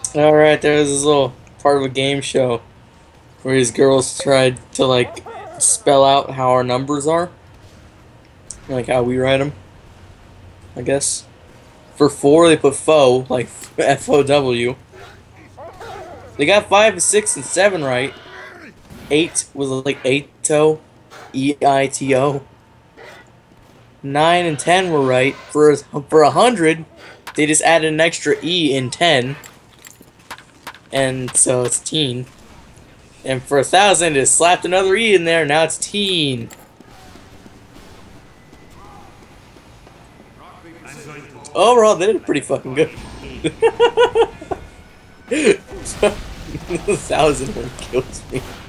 Alright, there was this little part of a game show where these girls tried to, like, spell out how our numbers are. Like, how we write them, I guess. For 4, they put fo, like F-O-W. They got 5 and 6 and 7 right. 8 was like Eito, E-I-T-O. 9 and 10 were right. For 100, they just added an extra E in 10. And so it's teen. And for 1,000, just slapped another E in there, now it's teen. Overall, they did pretty fucking good. 1,000 one kills me.